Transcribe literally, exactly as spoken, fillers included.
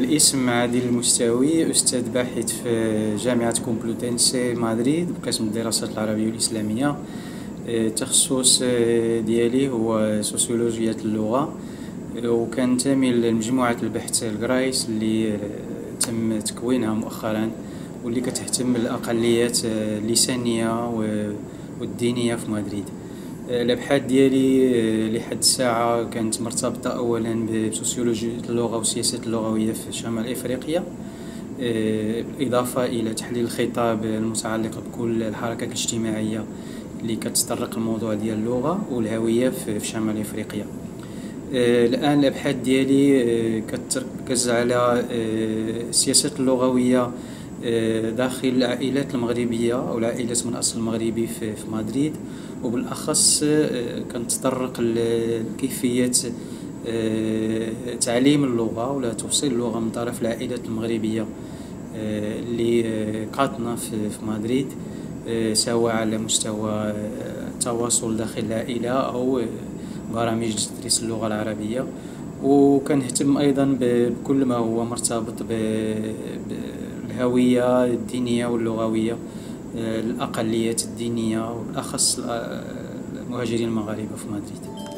الاسم عادل المستوي، أستاذ باحث في جامعة كومبلوتنسي مدريد بقسم الدراسات العربية والإسلامية. التخصص ديالي هو سوسيولوجيا اللغة، وكنتمي لمجموعة البحث الجرايس اللي تم تكوينها مؤخرا، واللي كتهتم بالأقليات اللسانية والدينية في مدريد. الابحاث ديالي لحد الساعه كانت مرتبطه اولا بسوسيولوجيا اللغه والسياسات اللغويه في شمال افريقيا، بالاضافه الى تحليل الخطاب المتعلق بكل الحركات الاجتماعيه اللي كتطرق الموضوع ديال اللغه والهويه في شمال افريقيا. الان الابحاث ديالي كتركز على السياسات اللغويه داخل العائلات المغربية أو العائلات من أصل مغربي في مدريد، وبالأخص كنتطرق لكيفية تعليم اللغة ولا توصيل اللغة من طرف العائلات المغربية اللي قاطنة في مدريد، سواء على مستوى التواصل داخل العائلة أو برامج تدريس اللغة العربية. وكنهتم أيضا بكل ما هو مرتبط بالهوية الدينية واللغوية الأقليات الدينية، وبالأخص المهاجرين المغاربة في مدريد.